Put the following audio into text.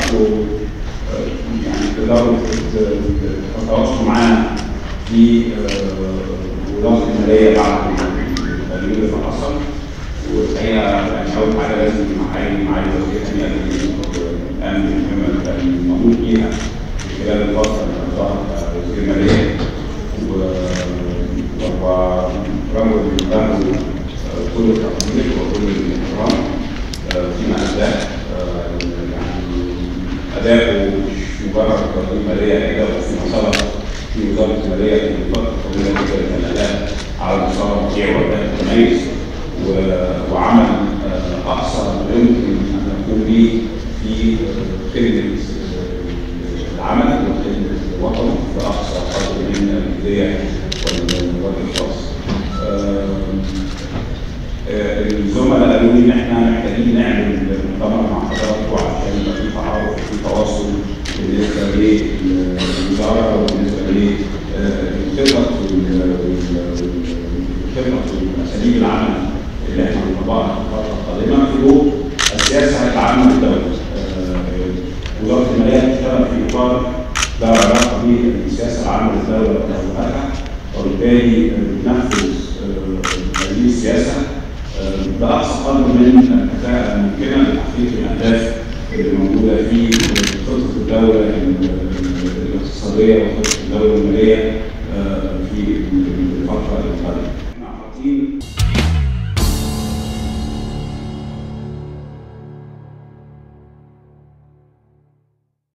حضراتكم يعني تقدروا تتواصلوا معانا في وزاره الماليه بعد التغيير اللي حصل. والحقيقه يعني اول حاجه لازم احيي معالي وزير الامن المهمه المنوط بيها خلال الفتره اللي ظهر وزير الماليه، وهو رجل له كل التقدير وكل الاحترام فيما اداه. يعني اداؤه مش مجرد وزير ماليه، اداؤه فيما سبق في وزاره الماليه في فتره طويله جدا من الاداء على مستوى المطيع واداء متميز، وعمل اقصى ما يمكن ان نقوم به في خدمه العمل وخدمه الوطن في اقصى قدر من الجديه والاخلاص. الزملاء قالوا لي ان احنا محتاجين نعمل مؤتمر مع حضراتكم عشان يبقى في تعارف وفي تواصل بالنسبه للوزاره وبالنسبه لخطط واساليب العمل اللي احنا بنطبقها في الفتره القادمه في ضوء السياسه العامه للدوله. وزاره الماليه بتشتغل في اطار له علاقه بالسياسه العامه للدوله وتوجهاتها، وبالتالي بننفذ هذه السياسه باقصى قدر من الكفاءه الممكنه لتحقيق الاهداف اللي موجوده في خطه الدوله الاقتصاديه وخطه الدوله الماليه في الفتره القادمه. احنا حاطين